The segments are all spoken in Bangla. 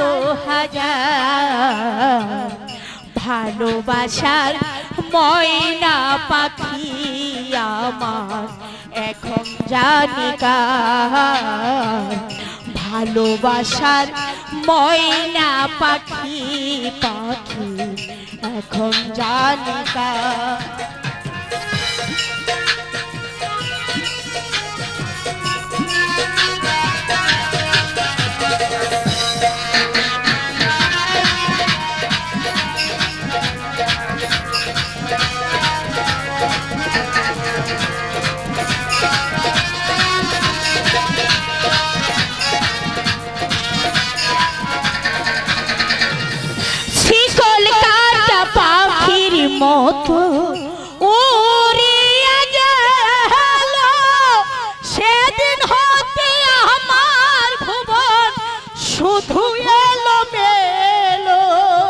হাজার ভালোবাসার ময়না পাখি আমার এখন জানি কার ভালোবাসার ময়না পাখি পাখি এখন জানি কার মতো উড়িয়া গেল সেদিন হতে আমার ভুবন শুধু এলো মেলো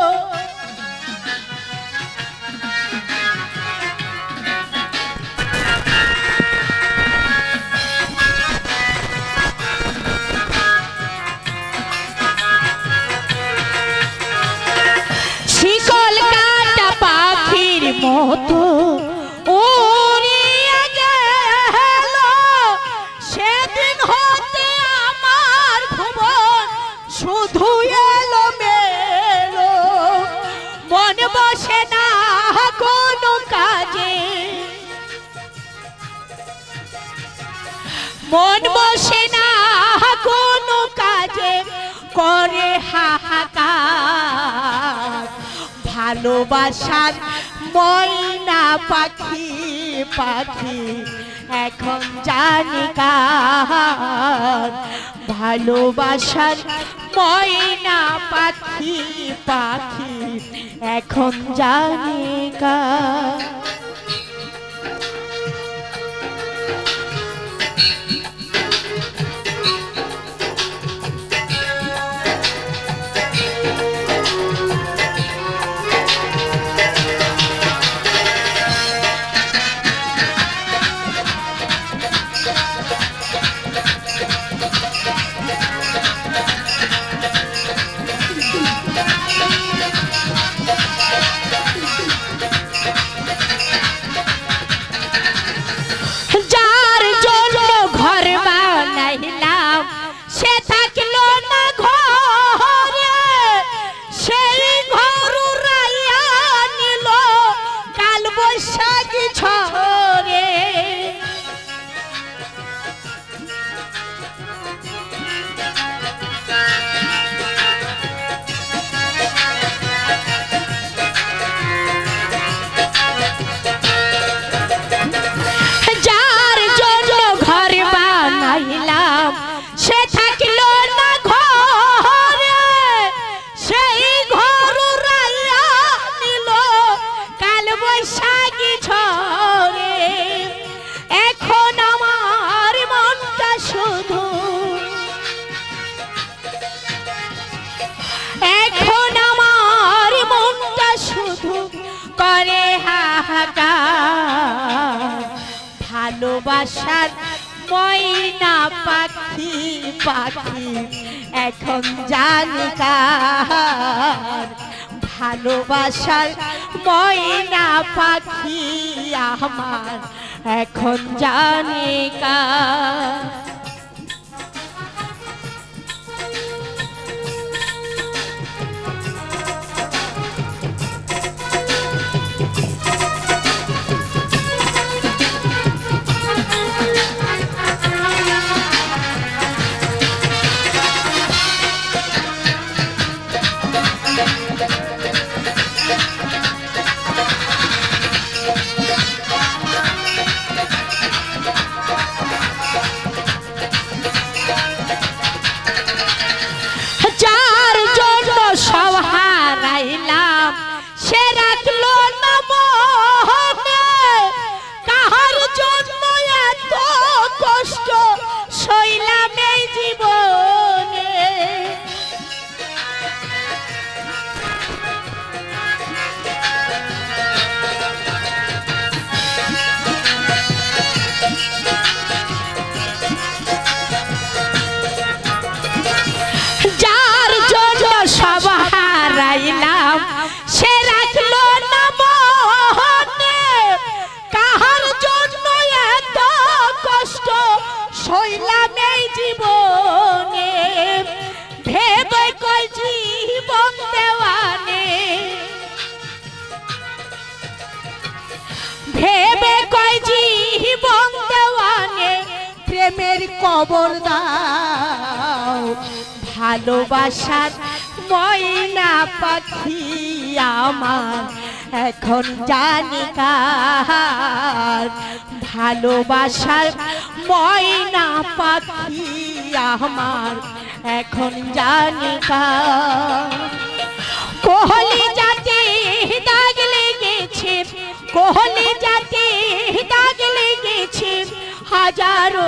শিকল কাটা পাখির মতো উড়িয়া গেল সেদিন হতে আমার ভুবন শুধু এলো মেলো মন বসে না কোনো কাজে মন বসে না কোনো কাজে করে হাহাকার ভালোবাসার ময়না পাখি পাখি এখন জানি কার ভালোবাসার ময়না পাখি পাখি এখন জানি কার ভালোবাসার ময়না পাখি পাখি এখন জানি কার ভালোবাসার ময়না পাখি আমার এখন জানি কার খবর দাও ভালোবাসার ময়না পাখি আমার এখন জানি কার ভালোবাসার ময়না পাখি আমার এখন জানি কার কোহলি জাতি দাগ লেগেছে কোহলি জাতি দাগ লেগেছে হাজারো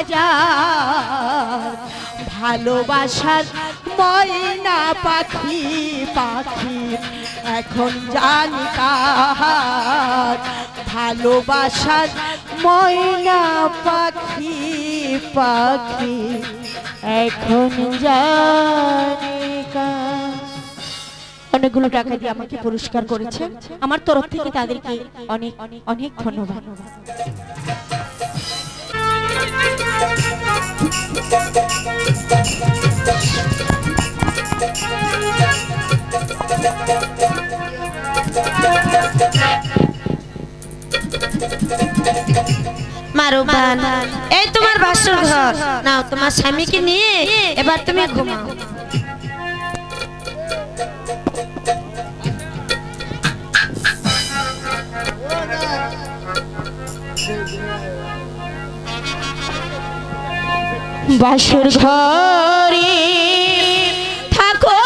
হাজার ভালোবাসার ময়না পাখি পাখি এখন জানি কার ভালোবাসার ময়না পাখি পাখি এখন জানি কার। অনেকগুলো টাকা দিয়ে আমাকে পুরস্কার করেছে আমার তরফ থেকে তাদেরকে অনেক অনেক অনেক ধন্যবাদ। মারুবান এই তোমার বাসর ঘর নাও তোমার স্বামীকে নিয়ে এবার তুমি ঘুমাও। বাসর ঘরে থাকো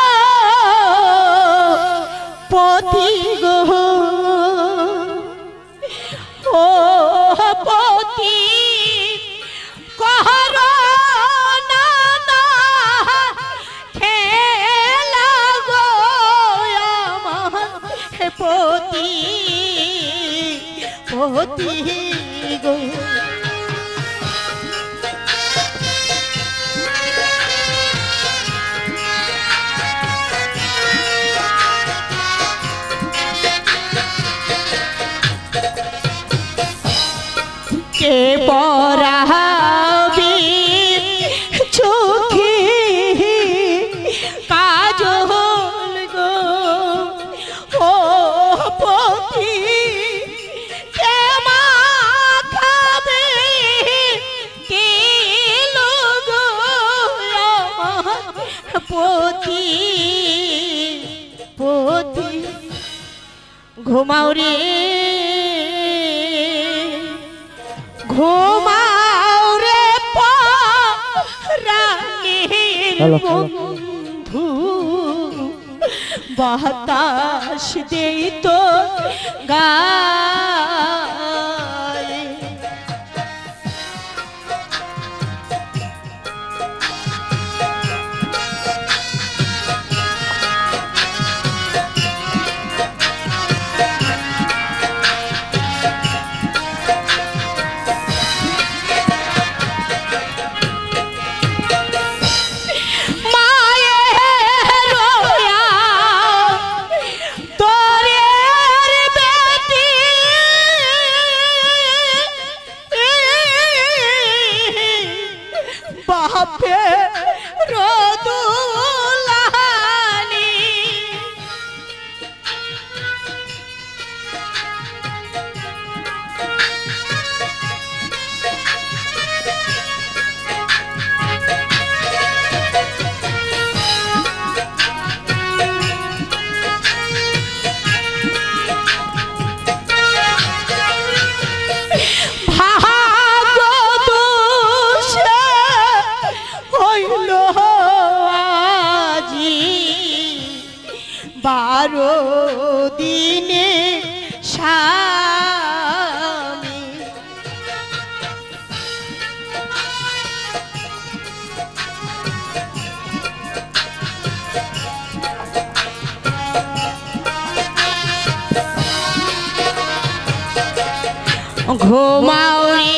পতি গো ও পতি কহর না না খেলা গো আমার পতি পতি গো কে পরাবি চোখে কাজল গো ও পতি কে মাখাবে কে গো পতি পতি ঘুমাও রে ঘুমাও রে প্রাণের বন্ধু বাতাস দেই তো গায়ে বারো দিনে স্বামী ঘুমাও রে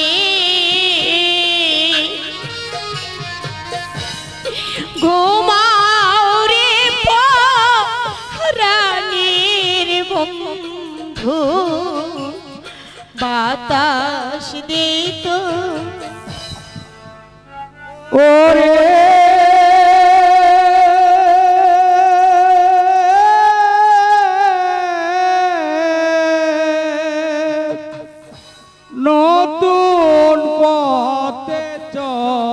ঘুমাও রে রানীর বন্ধু বাতাস দিত ওরে নতুন পথে চল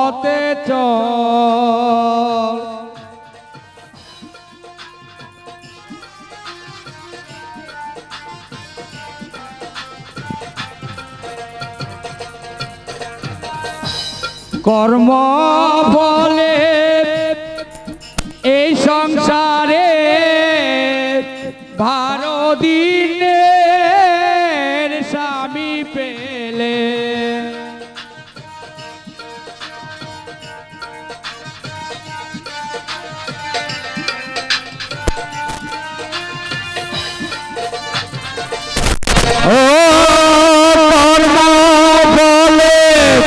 পথে চল কর্ম বলে এই সংসারে 12 দিনের স্বামী পেলে ও কর্ম বলে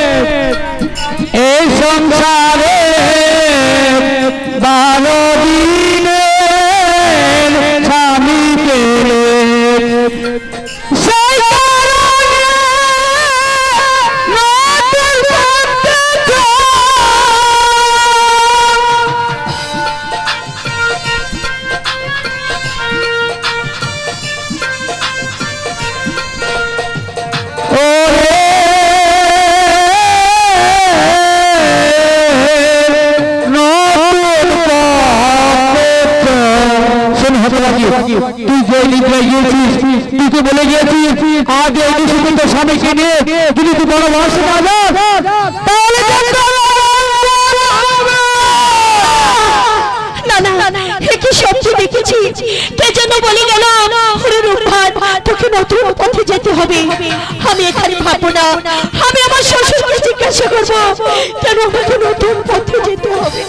এই সংসারে 12 দিনের স্বামী পেলে সেই কারণে নতুন পথে তুই যে লিখে গিয়েছিস তুই তো বলে গিয়েছিস আগে নিশ্চিত স্বামীকে নিয়ে যদি তুই বড় মানুষ না যাস তাহলে কি স্বপ্ন দেখেছি কে যেন বলে গেল তোকে নতুন পথে যেতে হবে আমি এখানে ভাববো না আমি আমার শ্বশুরকে জিজ্ঞাসা করবো কেন আমাকে নতুন পথে যেতে হবে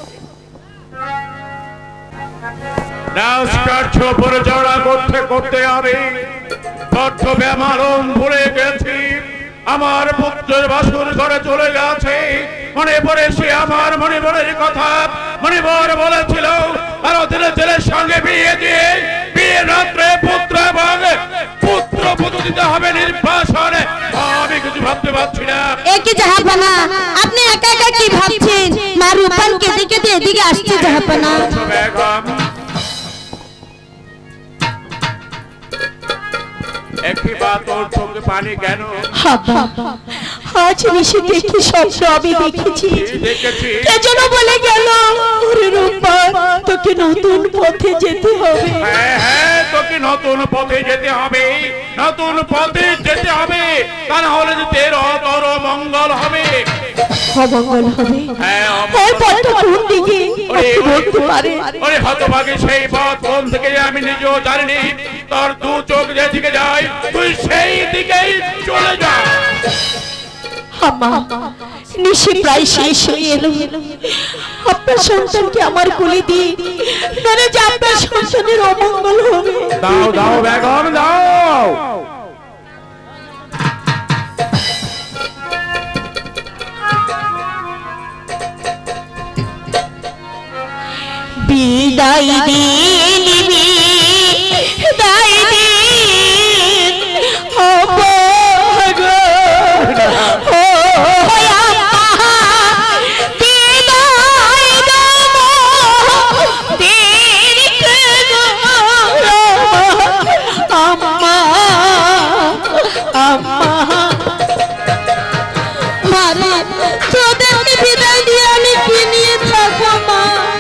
পরিচালনা করতে করতে আমি বড্ড ব্যামারণ ভুলে গেছি আমার পুত্রের বাসুর ঘরে চলে গেছে মনে পড়ে সে আমার মণিবরের কথা মণিবর বলেছিল আর ছেলের সঙ্গে বিয়ে দিয়ে বিয়ে রাত্রে পুত্র এবং পুত্র পুত্র দিতে হবে নির্বাসনে আমি কিছু ভাবতে পারছি না একই জাহাপানা আপনি একা একা কি ভাবছেন মা রূপান কেঁদে কেঁদে এদিকে আসছে জাহাপানা একই বাত ওর চোখে পানি কেন আজ নিশে দেখি স্বপ্ন আমি দেখেছি কে যেন বলে গেল ওরে রূপান তোকে নতুন পথে যেতে হবে হ্যাঁ তোকে নতুন পথে যেতে হবে নতুন পথে যেতে হবে তা না হলে তের অতর মঙ্গল হবে অমঙ্গল হবে ওই পথটা কোন দিকে বলতে পারে ওরে হতভাগী সেই পথ কোন থেকে আমি নিজেও জানি তোর দু চোখ যেদিকে যায় তুই সেই দিকেই চলে যা আম্মা নিশি প্রায় শেষ হয়ে এলো আপনার সন্তানকে আমার কোলে দিই নারে যে আপনার সন্তানের অমঙ্গল হবে দাও দাও বেগম দাও বিদায় দিবি বিদায় দিন অপগো ও বিদায় দাও দিকে আম্মা আম্মা মারে তোদেরকে বিদায় দিয়ে আমি কি নিয়ে থাকবো মা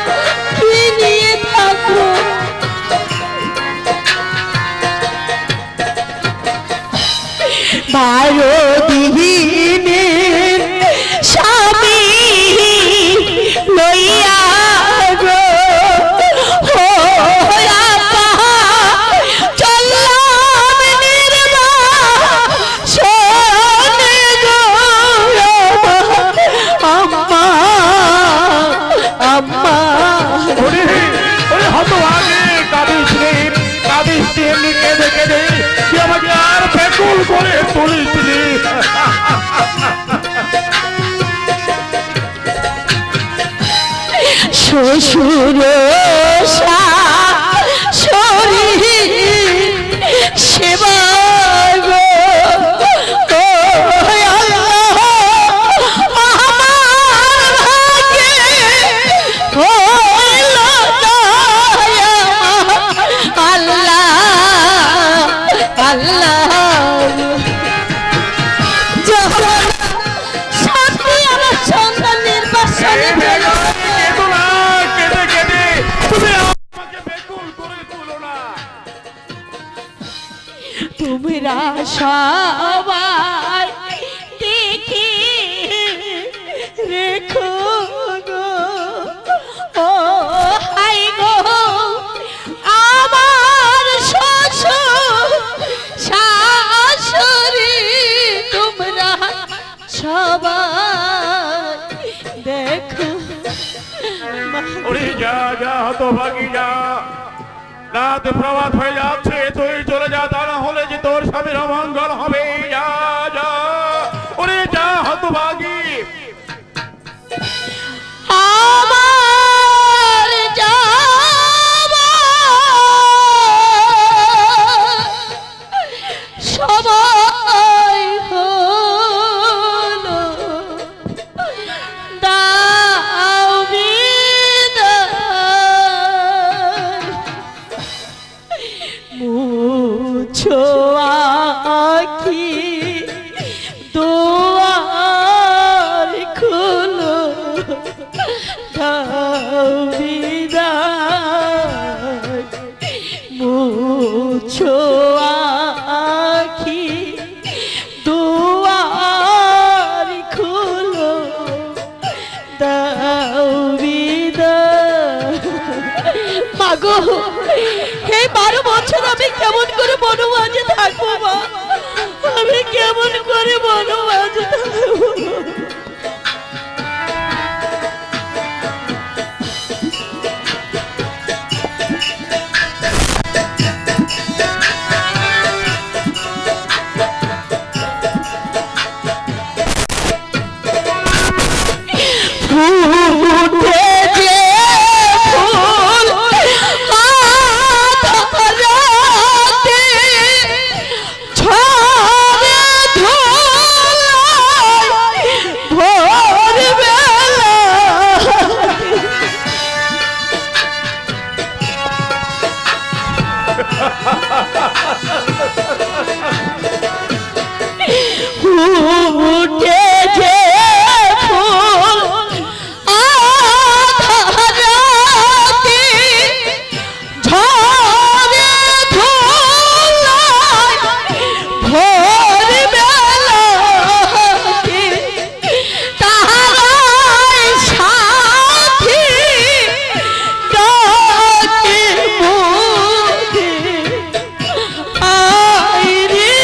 বারো দিনে স্বামী লইয়া গো চললাম নির্বাসনে গো আম্মা আম্মা ওরে হতভাগী কাঁদিস এমনি কেঁদে কেঁদে তুই আমাকে আর বেকুল করে তুলিসনি শ্বশুর শরীর সেবা গো সত্যি আমার সন্তান সবাই দেখে রেখো গো ও হাই গো আমার শ্বশুর শাশুড়ি তোমরা সবাই দেখো ওরে যা যা হতভাগী যা, রাত প্রভাত হয়ে যাচ্ছে, তুই চলে যা, তা না হলে যে তোর স্বামীর অমঙ্গল হবে। যা যা, ওরে যা হতভাগী। আমার যাওয়া সবাই হলো দাও বিদায় মুছো আঁখি দুয়ার খুলো দাও বিদায় মুছো আঁখি দুয়ার খুলো দাও বিদায় মাগো এই 12 বছর আমি কেমন করে বনবাসে থাকবো মা, আমি কেমন করে বনবাসে থাকবো। ফুটে যে ফুল আধারাতে ঝরে ধুলায় ভোরবেলা ফুটে যে ফুল আধারাতে ঝরে ধুলায় ভোরবেলাতে তাহারাই সাথী ডাকে মোরে আয় রে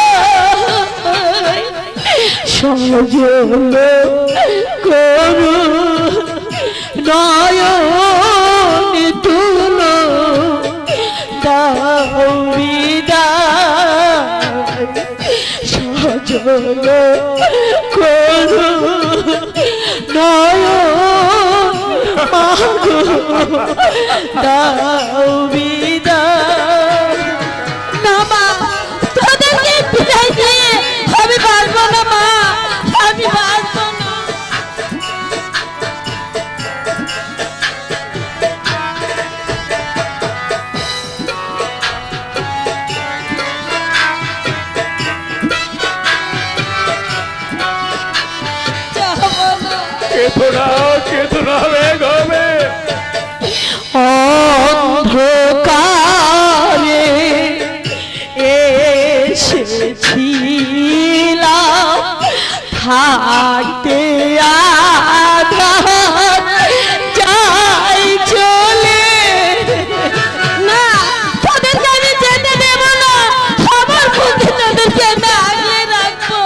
আয় সজল করু নয়ন তুলো দাও বিদায় সজল করু নয়ন মাগো দাও বিদায় না মা তোদেরকে বিদায় দিয়ে আমি পারবো না মা, আমি পারবো না। কেতনা রে গবে অন্ধকারে এসেছিলাম থাকতে আধার যাই চলে না, তাদেরকে আমি যেতে দেব না, আমার মধ্যে তাদেরকে আমি আগলে রাখবো।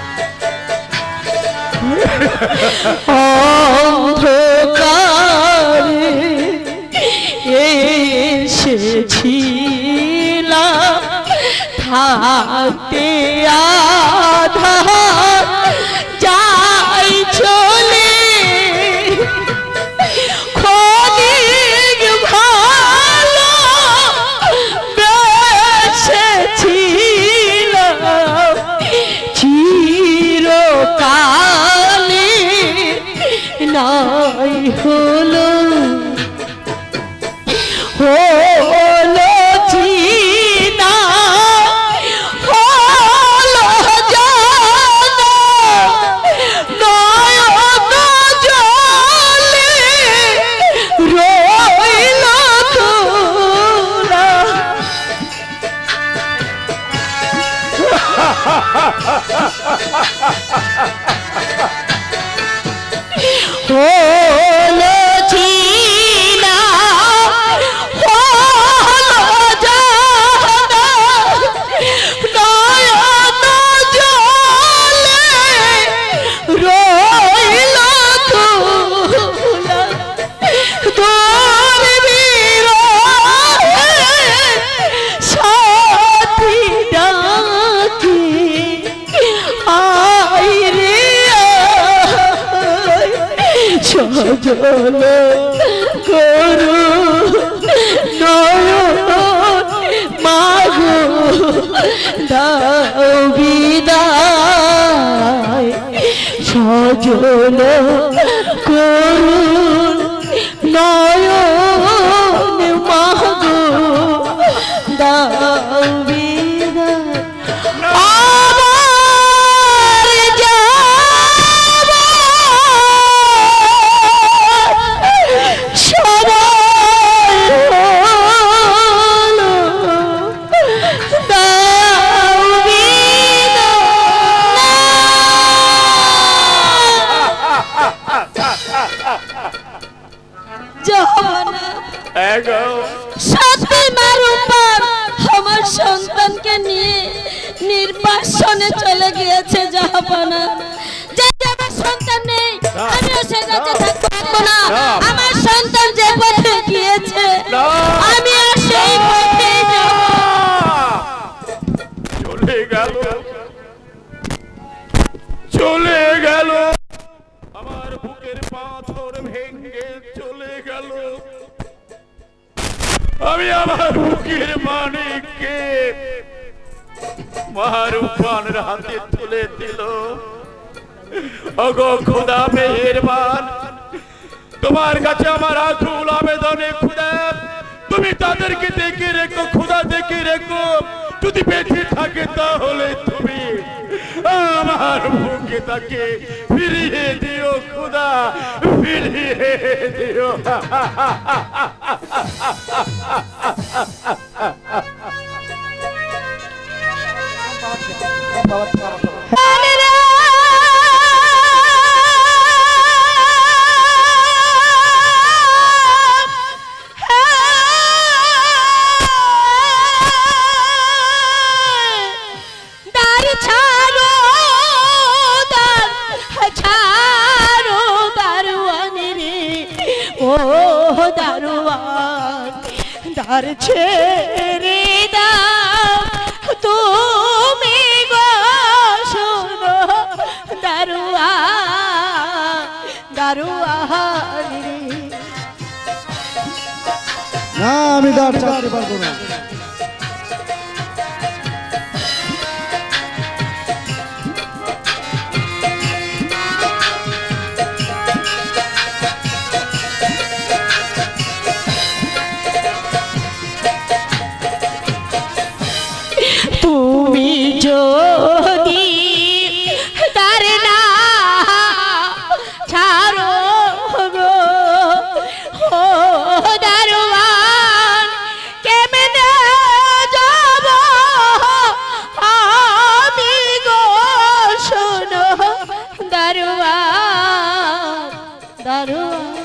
অন্ধকারে এসেছিলাম থাকতে আধার যাই চলে ক্ষণিক ভালো বেসেছিলাম চিরকালে নাই হলো হলো চিনা হলো জানা নয়ন জলে রইল তোরা সজল করু নয়ন মাগো দাও বিদায় সজল করু নয়ন মাগো দাও বিদায় আমার সন্তানকে নিয়ে নির্বাসনে চলে গিয়েছে জাহাপানা। আমার সন্তান নেই, আমিও সে রাজ্যে থাকতে পারবো না। আমার সন্তান যে পথে গিয়েছে আমিও সেই পথে চলে গেল, চলে গেল, আমার বুকের পাথর ভেঙে চলে গেল। আমি আমার বুকের মানিককে মারুফানের হাতে তুলে দিল। ওগো খোদা মেহেরবান, তোমার কাছে আমার আকুল আবেদনে খোদা, তুমি তাদেরকে দেখে রেখো, খোদা দেখে রেখো। যদি বেঁচে থাকে তাহলে তুমি আমার বুকে তাকে ফিরিয়ে দিও খোদা, ফিরিয়ে দিও। দার ছেড়ে দাও তুমি গো শোনো দারোয়ান, দারোয়ান না আমি দাঁড় চালাতে পারবো না। তুমি যদি তার না ছাড়ো গো ও দারোয়ান, কেমনে যাব আমি গো শোনো দারোয়ান, দারোয়ান।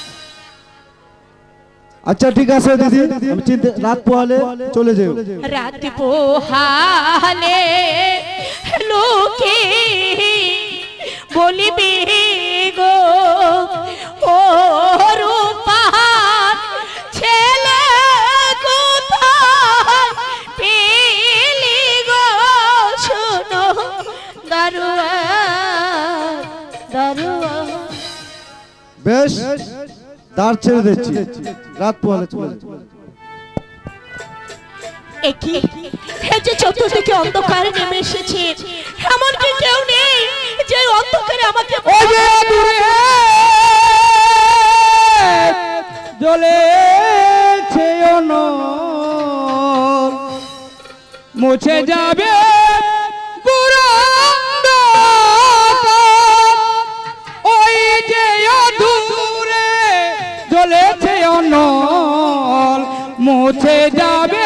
আচ্ছা ঠিক আছে দিদি, আমি রাত পোহালে চলে যাও। রাত পোহালে লোকে বলিবি গো ও রূপার ছেলে কোথায় পেলি গো শোনো দারোয়ান, দারোয়ান। বেশ দাঁড় ছেড়ে দিচ্ছি, রাত পোহালে চলে যাও। একই যে চতুর্দিকে অন্ধকার নেমে এসেছে, এমন কি কেউ নেই যে অন্ধকারে আমাকে জ্বলেছে মুছে যাবে ওই যে দূরে জ্বলেছে অনল মুছে যাবে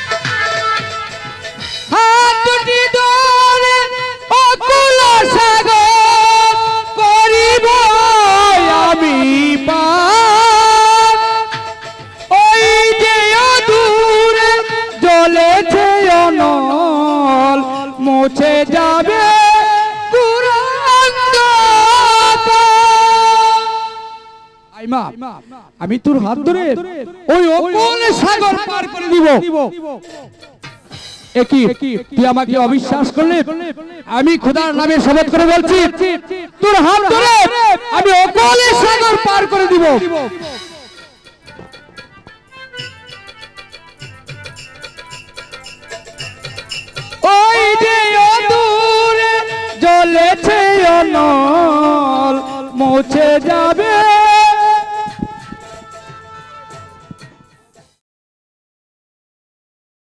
সাগর মুছে যাবে আইমা আমি তোর হাত ধরে ওই অকল সাগর পার করে দিব একই তুই আমাকে অবিশ্বাস করলে আমি খোদার নামে শপথ করে বলছি তোর হাত ধরে আমি অকল সাগর পার করে দিব ওই যে দূরে জ্বলেছে অনল মুছে যাবে